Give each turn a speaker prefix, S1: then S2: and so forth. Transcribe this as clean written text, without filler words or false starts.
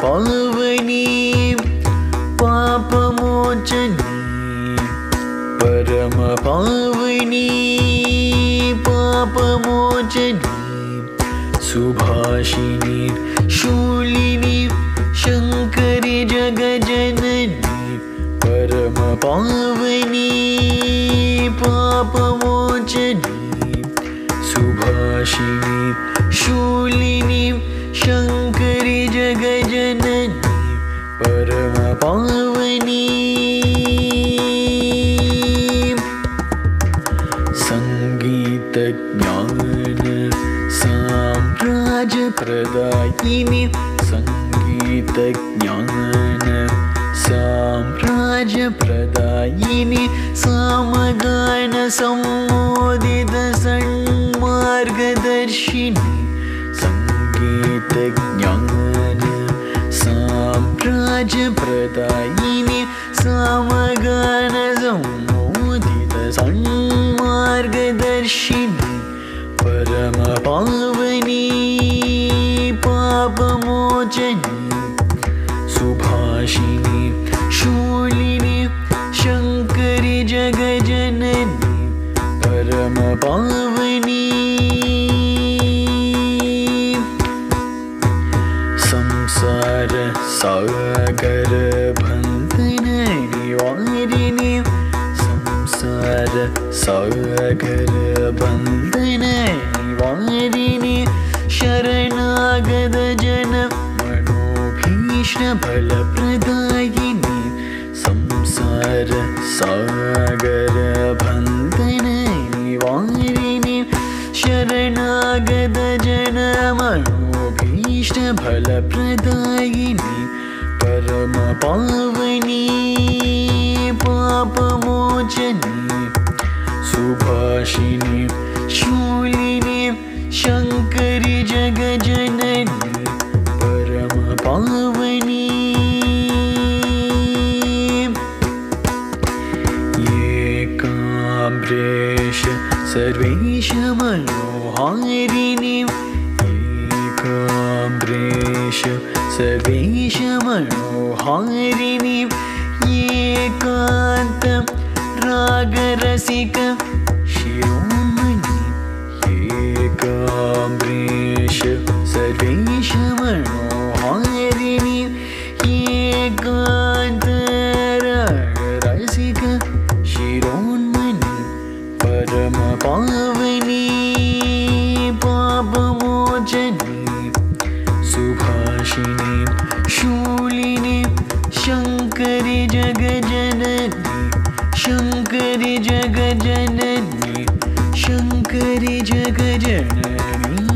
S1: पापमोचनी परमपावनी पापमोचनी सुभाषिनी शूलिनी शंकरी जगजननी परमपावनी पापमोचनी सुभाषिनी शूलिनी शंकरी जगजननी परमपावनी संगीत ज्ञान साम्राज्य प्रदायिनी संगीत ज्ञान साम्राज्य प्रदायिनी सामगान सम्मोदित सन्मार्गदर्शिनी संगीत ज्ञान साम्राज्य प्रदायिनी सामगान सम्मोदित सन्मार्गदर्शिनी परमपावनी पापमोचनी सुभाषिनी शूलिनी शंकरी जगजननी परमपावनी संसार सागर बंधन निवारिणी संसार सागर बंधन निवारिणी शरणागत जन मनोभीष्ण फलप्रदायिनी संसार सागर बंधन निवारिणी शरणागत जन मनोभीष्ण फलप्रदायिनी परमपावनी पापमोचनी सुभाषिनी शूलिनी शंकरी जगजननी परमपावनी एकाम्रेश सर्वेश मनोहारिणी एकाम्रेश सर्वेश मनोहारिणी एकांत रागरसिक शिरोमणि एकाम्रेश सर्वेश मनोहारिणी एकांत रागरसिक शिरोमणि परमपावनी पापमोचनी सुभाषिनी शूलिनी शंकरी जगजननी शंकरी जगजननी शंकरी जगजननी